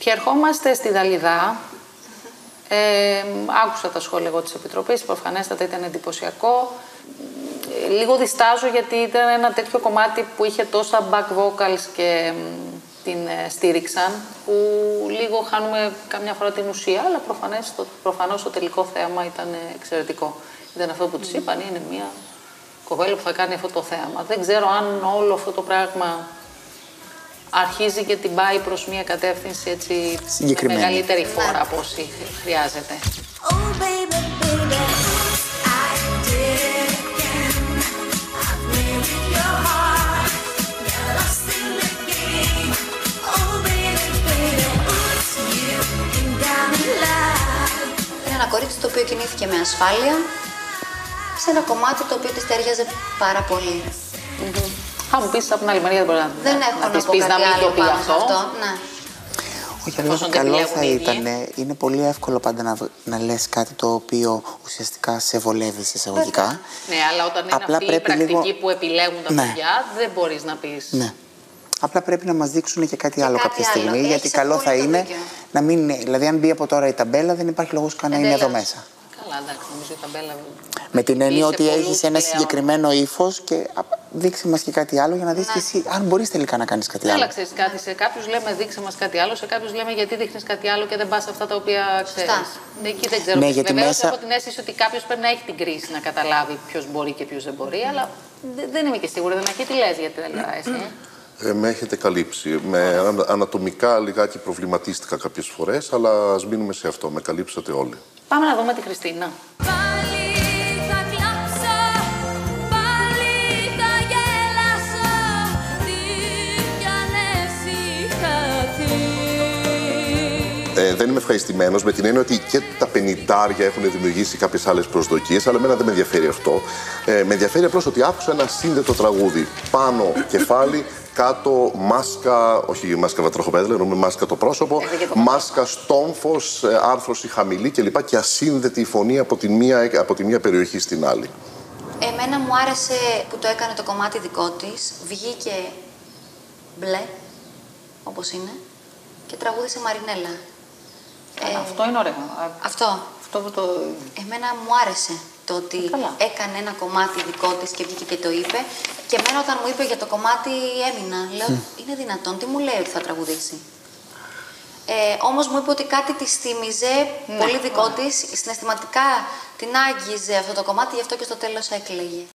Και ερχόμαστε στη Δαλιδά. Άκουσα τα σχόλια εγώ της Επιτροπής, προφανέστατα ήταν εντυπωσιακό. Λίγο διστάζω γιατί ήταν ένα τέτοιο κομμάτι που είχε τόσα back vocals και την στήριξαν, που λίγο χάνουμε καμιά φορά την ουσία, αλλά προφανώς το τελικό θέαμα ήταν εξαιρετικό. Ήταν αυτό που τους είπαν, είναι μια κοπέλα που θα κάνει αυτό το θέαμα. Δεν ξέρω αν όλο αυτό το πράγμα αρχίζει και την πάει προς μια κατεύθυνση έτσι με μεγαλύτερη φόρα από όσοι χρειάζεται. Είναι ένα κορίτσι το οποίο κινήθηκε με ασφάλεια σε ένα κομμάτι το οποίο της τέριαζε πάρα πολύ. Θα μου πεις από την άλλη μεριά, δεν μπορεί δεν έχω να της πω πεις να μην το πει αυτό. Ναι. Όχι, αλλά καλό θα ήταν. Είναι πολύ εύκολο πάντα να λες κάτι το οποίο ουσιαστικά σε βολεύει εισαγωγικά. Ναι, αλλά όταν είναι αυτή η πρακτική που επιλέγουν τα παιδιά, δεν μπορείς να πεις. Ναι. Απλά πρέπει να μας δείξουν και κάτι άλλο κάποια στιγμή, γιατί καλό θα είναι να μην είναι. Δηλαδή, αν μπει από τώρα η ταμπέλα, δεν υπάρχει λόγος καν να είναι εδώ μέσα. Καλά, εντάξει, νομίζω η ταμπέλα. Με την έννοια ότι έχεις ένα συγκεκριμένο ύφος και δείξε μας και κάτι άλλο για να δεις και εσύ αν μπορείς τελικά να κάνεις κάτι άλλο. Αλλά ξέρεις κάτι, σε κάποιους λέμε δείξε μας κάτι άλλο, σε κάποιους λέμε γιατί δείχνεις κάτι άλλο και δεν πας σε αυτά τα οποία ξέρεις. Εκεί δεν ξέρω. Ναι, βεβαίως μέσα... έχω την αίσθηση ότι κάποιος πρέπει να έχει την κρίση να καταλάβει ποιος μπορεί και ποιος δεν μπορεί, αλλά δεν είμαι και σίγουρη. Δεν έχει τι λες γιατί δεν εσύ. Με έχετε καλύψει. Ανατομικά λιγάκι προβληματίστηκα κάποιες φορές, αλλά ας μείνουμε σε αυτό. Με καλύψατε όλοι. Πάμε να δούμε τη Χριστίνα. Δεν είμαι ευχαριστημένος με την έννοια ότι και τα 50 έχουν δημιουργήσει κάποιες άλλες προσδοκίες, αλλά εμένα δεν με ενδιαφέρει αυτό. Με ενδιαφέρει απλώς ότι άκουσα ένα σύνδετο τραγούδι. Πάνω κεφάλι, κάτω μάσκα, όχι μάσκα βατραχοπέδαλα, εννοούμε μάσκα το πρόσωπο, μάσκα στόμφος, άρθρωση χαμηλή κλπ. Και ασύνδετη η φωνή από τη μία περιοχή στην άλλη. Εμένα μου άρεσε που το έκανε το κομμάτι δικό της, βγήκε μπλε, όπως είναι, και τραγούδισε Μαρινέλα. Αυτό είναι ωραίο. Αυτό που το... Εμένα μου άρεσε το ότι έκανε ένα κομμάτι δικό της και βγήκε και το είπε. Και εμένα όταν μου είπε για το κομμάτι έμεινα. Λέω, είναι δυνατόν, τι μου λέει ότι θα τραγουδήσει. Όμως μου είπε ότι κάτι της θύμιζε πολύ δικό της, συναισθηματικά την άγγιζε αυτό το κομμάτι, γι' αυτό και στο τέλος έκλαιγε.